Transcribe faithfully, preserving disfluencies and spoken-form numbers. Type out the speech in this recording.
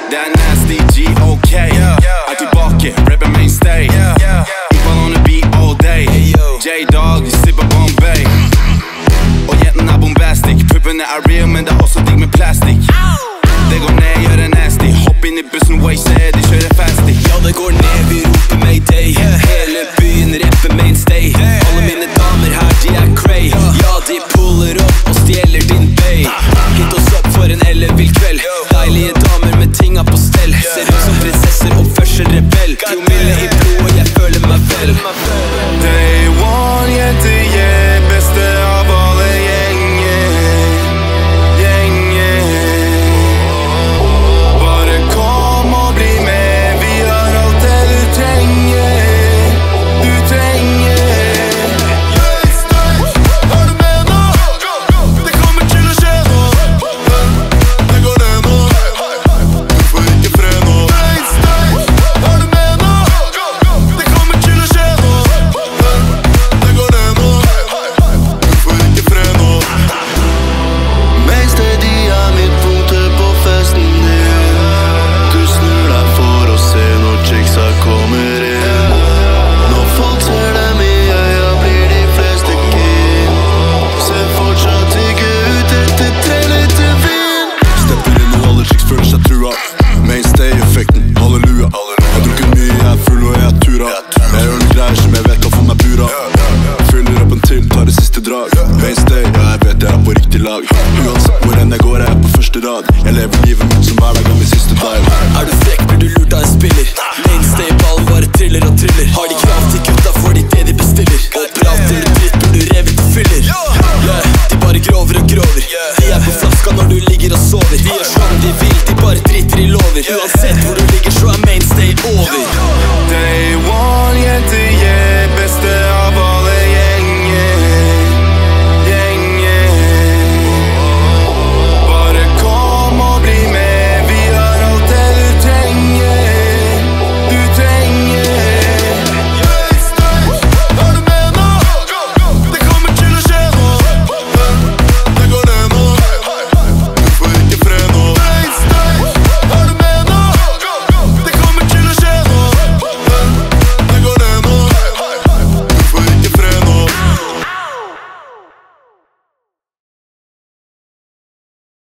Det er nasty G O K. Er tilbake, rapper mainstay. Ivan on the beat all day. J-Dog, sipper Bombay. Og jenten er bombastic. Puppene er real, men det er også digg med plastikk. Det går ned, gjør det nasty. Hopp inn i bussen, waste, de kjører fastig. Ja, det går ned, vi roper Mayday. Hele byen rapper mainstay. Alle mine damer her, de er cray. Ja, de puller opp og stjeler din bay. Hit oss opp for en ellevill kveld. Deilige damer med tinga på stell. Ser ut som prinsesser og først rebell. Promille i blod og jeg føler meg vel. Day one, jente, yeah. Beste av alle gjenger. Gjenger. Bare kom og bli med. Vi har alt det du trenger. Du trenger. Er du med nå? Det kommer til å skje nå. Det går ned nå. Du får ikke fred nå. Er du med nå? Det kommer til å skje nå. Det går ned nå. Du får ikke fred nå. Mainstay, de er midtpunktet på festen din. Du snur deg for å se når chicksa kommer inn. Når folk ser dem i øya, blir de fleste keen. Ser fortsatt ikke ut etter tre liter vin. Stepper inn og alle chicks føler seg trua. Mainstay-effekten, halleluja. Jeg drukker mye, jeg er full og jeg er tura. Jeg gjør noen greier som jeg vet kan få meg bura. Fyller opp en til, tar det siste drag. Mainstay, ja jeg vet jeg er på riktig lag. Uansett hvor enn jeg går, jeg er på første rad. Jeg lever livet mitt som hver dag er min siste dag. Er du frekk, blir du lurt av en spiller. Mainstay-ballen bare triller og triller. Har de krav til gutta, får de det de bestiller. Og prater du dritt, blir du revet og fyller. Yeah, de bare grover og grover. De er på flaska når du ligger og sover. De gjør som de vil, de bare driter i lover. Uansett